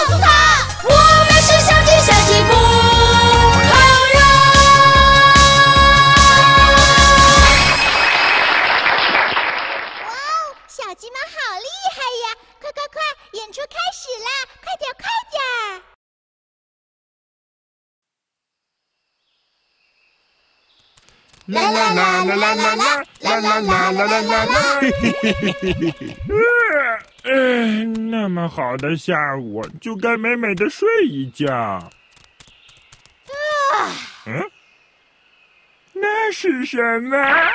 诉他，我们是小鸡小鸡不好惹。 哇哦，小鸡们好厉害呀！快快快，演出开始啦！快点快点！ 啦啦啦啦啦啦啦啦啦啦啦啦啦啦！ 那么好的下午，就该美美的睡一觉。那是什么？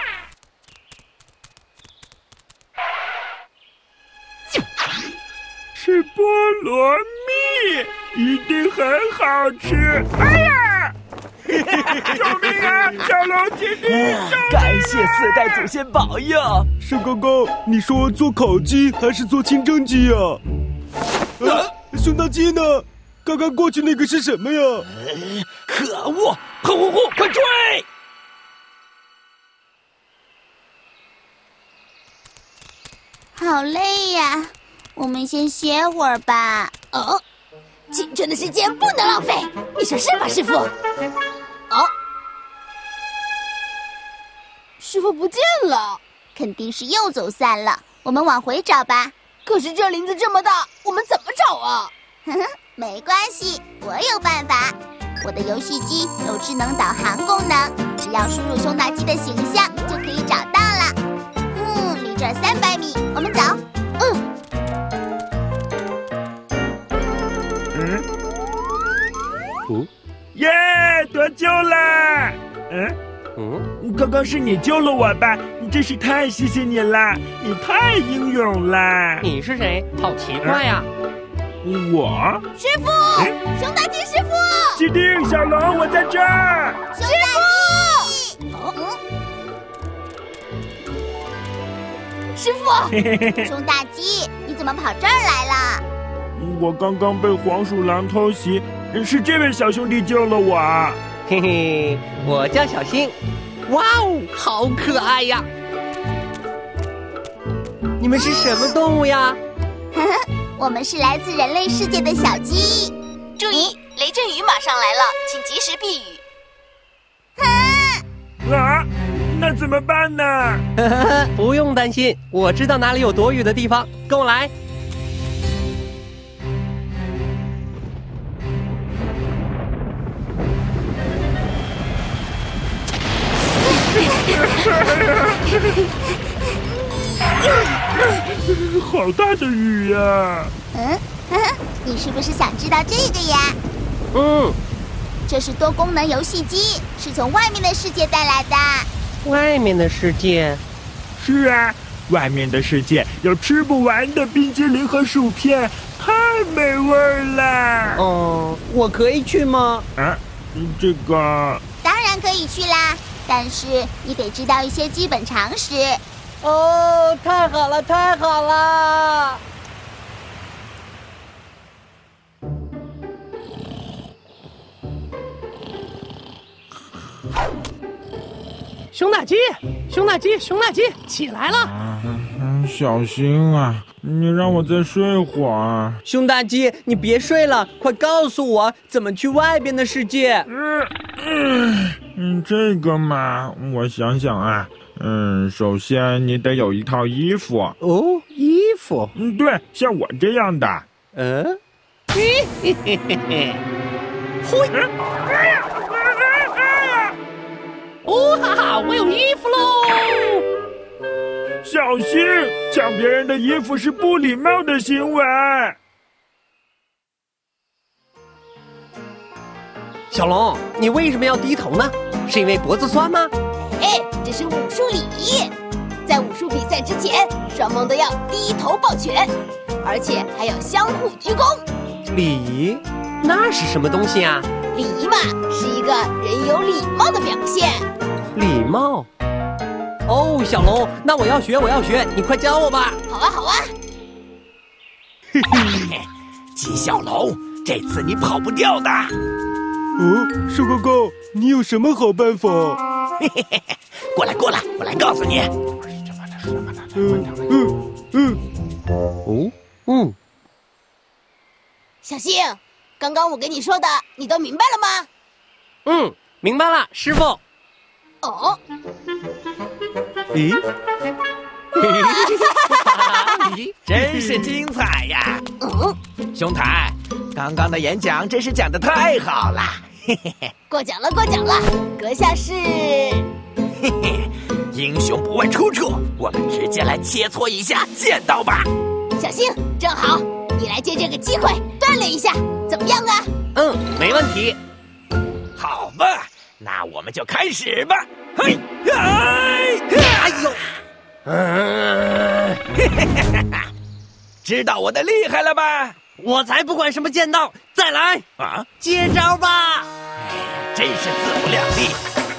是菠萝蜜，一定很好吃。哎呀！救命啊！小龙姐弟， 感谢四代祖先保佑。 瘦高高，你说做烤鸡还是做清蒸鸡呀？熊大鸡呢？刚刚过去那个是什么呀？ 可恶！呼呼呼，快追！ 好累呀，我们先歇会儿吧。 哦，青春的时间不能浪费，你说是吧，师傅？哦，师傅不见了， 肯定是又走散了。我们往回找吧。 可是这林子这么大，我们怎么找啊？ 呵呵，没关系，我有办法。我的游戏机有智能导航功能，只要输入熊大鸡的形象就可以找到了。离这儿300米，我们走。 耶，得救了！刚刚是你救了我吧？真是太谢谢你了，你太英勇了。 你是谁？好奇怪呀！ 我师傅，熊大鸡师傅， 基地小龙，我在这儿。 熊大鸡， 师傅， 熊大鸡，你怎么跑这儿来了？ 我刚刚被黄鼠狼偷袭，是这位小兄弟救了我。 嘿嘿，我叫小新。哇哦，好可爱呀！你们是什么动物呀？ 我们是来自人类世界的小鸡。 注意，雷阵雨马上来了，请及时避雨。 啊，那怎么办呢？ 不用担心，我知道哪里有躲雨的地方，跟我来。 好大的雨呀！ 你是不是想知道这个呀？这是多功能游戏机，是从外面的世界带来的。 外面的世界？ 是啊，外面的世界有吃不完的冰激凌和薯片，太美味了。 我可以去吗？ 这个当然可以去啦，但是你得知道一些基本常识。 哦，太好了，太好了！熊大鸡，熊大鸡，熊大鸡，起来了！ 小心啊，你让我再睡会儿。 熊大鸡，你别睡了，快告诉我怎么去外边的世界。 这个嘛，我想想啊。首先你得有一套衣服。 哦，衣服？ 对，像我这样的。 嘿嘿嘿嘿嘿，嘿！ 哎呀！ 哦哈哈，我有衣服喽！ 小心，抢别人的衣服是不礼貌的行为。 小龙，你为什么要低头呢？是因为脖子酸吗？ 这是武术礼仪，在武术比赛之前，双方都要低头抱拳，而且还要相互鞠躬。 礼仪？那是什么东西啊？ 礼仪嘛，是一个人有礼貌的表现。 礼貌？哦，小龙，那我要学，我要学，你快教我吧。 好啊，好啊。 嘿嘿，鸡小龙，这次你跑不掉的。 瘦高高，你有什么好办法？ 嘿嘿嘿，过来过来，我来告诉你。 小星，刚刚我跟你说的，你都明白了吗？ 嗯，明白了，师傅。 哦， 咦？ 真是精彩呀！兄台，刚刚的演讲真是讲得太好了。嘿嘿嘿， 过奖了，过奖了。阁下是？ 嘿嘿，英雄不问出处，我们直接来切磋一下剑道吧。 小星，正好，你来借这个机会锻炼一下，怎么样啊？ 嗯，没问题。 好吧，那我们就开始吧。嘿，哎呦！知道我的厉害了吧？ 我才不管什么剑道，再来啊！ 接招吧！ 真是自不量力。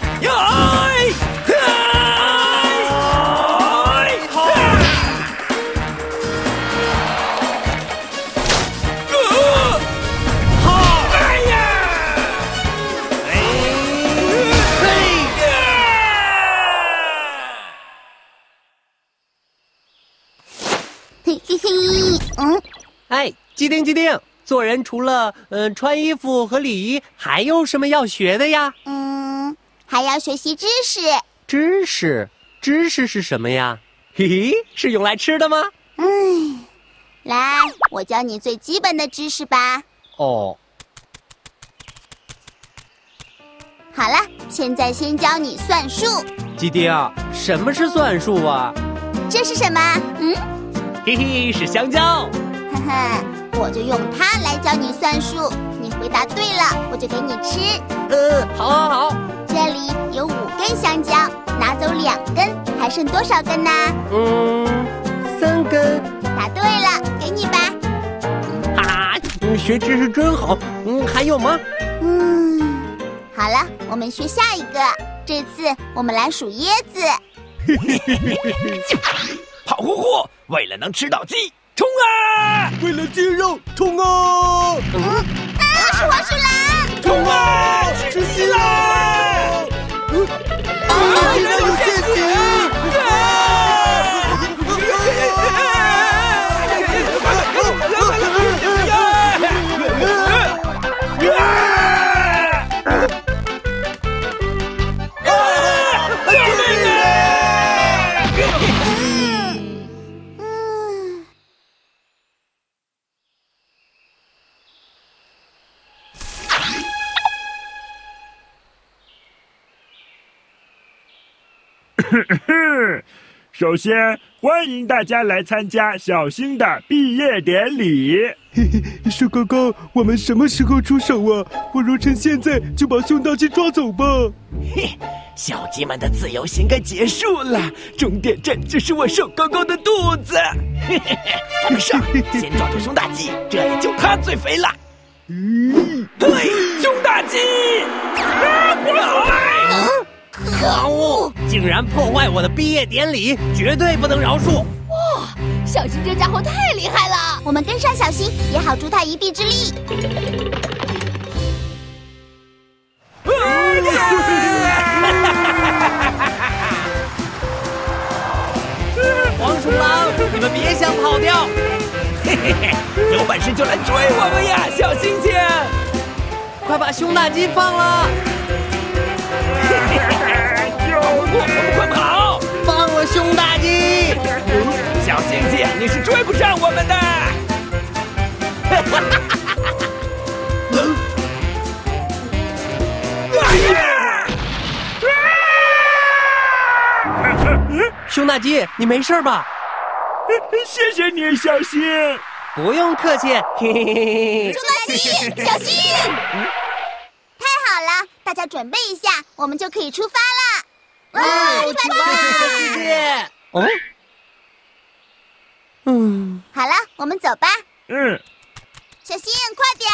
嘿嘿嘿， 哎，机灵机灵，做人除了穿衣服和礼仪，还有什么要学的呀？ 还要学习知识。 知识是什么呀？嘿嘿，是用来吃的吗？ 来，我教你最基本的知识吧。 哦， 好了，现在先教你算术。 基丁，什么是算术啊？ 这是什么？ 嘿嘿，是香蕉。 呵呵，我就用它来教你算术。你回答对了，我就给你吃。 好。 这里有5根香蕉，拿走2根，还剩多少根呢 ？3根。 答对了，给你吧。 哈哈，学知识真好。还有吗？ 好了，我们学下一个。这次我们来数椰子。 跑呼呼，为了能吃到鸡，冲啊！ 为了鸡肉，冲啊！ 是黄鼠狼！ 冲啊！吃鸡啦！竟然有陷阱！ 首先，欢迎大家来参加小星的毕业典礼。 嘿嘿，树哥哥，我们什么时候出手啊？不如趁现在就把熊大鸡抓走吧。 嘿，小鸡们的自由行该结束了，终点站就是我瘦高高的肚子。嘿嘿嘿，咱们上，先抓住熊大鸡，这里就它最肥了。嘿，熊大鸡！ 可恶！竟然破坏我的毕业典礼，绝对不能饶恕！ 哇，小星这家伙太厉害了！ 我们跟上小星，也好助他一臂之力。 黄鼠狼，你们别想跑掉！ 嘿嘿嘿，有本事就来追我们呀，小星星！ 快把熊大鸡放了！ 我们快跑！ 放了熊大鸡！ 小星星，你是追不上我们的！ 熊大鸡，你没事吧？ 谢谢你，小星。 不用客气。嘿嘿嘿。 熊大鸡，小心！太好了，大家准备一下，我们就可以出发了。出发！ 世界。 好了，我们走吧。小心，快点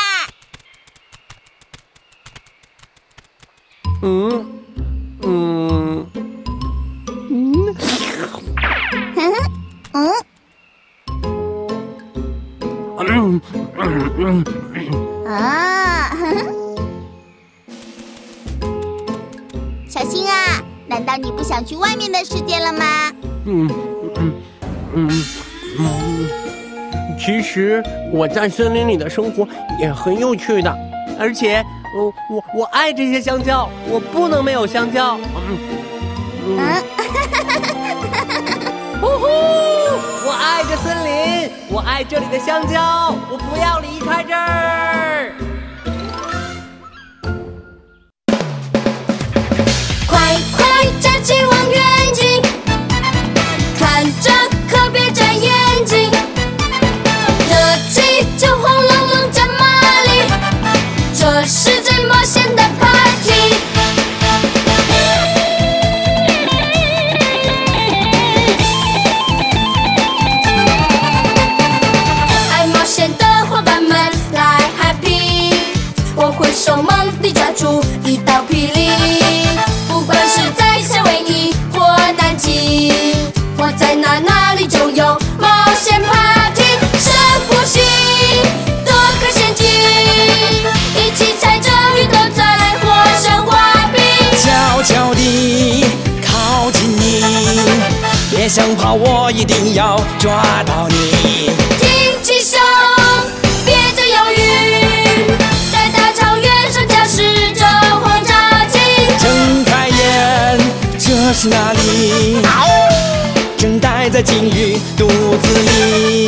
小心啊！难道你不想去外面的世界了吗？ 其实我在森林里的生活也很有趣的，而且，我爱这些香蕉，我不能没有香蕉。呼呼！我爱这森林，我爱这里的香蕉，我不要离开这儿。 快快站起望远镜，看着可别眨眼睛。热气就轰隆隆加马力，这是最冒险的 party。爱冒险的伙伴们来 happy， 我会手猛地抓住一道霹雳。不管是在夏威夷或南极，我在哪里就有冒险 party。深呼吸，躲开陷阱，一起踩着绿豆在火上滑冰。 悄悄地靠近你，别想跑，我一定要抓到你。 挺起胸，别再犹豫，在大草原上驾驶着轰炸机。 睁开眼，这是哪里？正待在鲸鱼肚子里。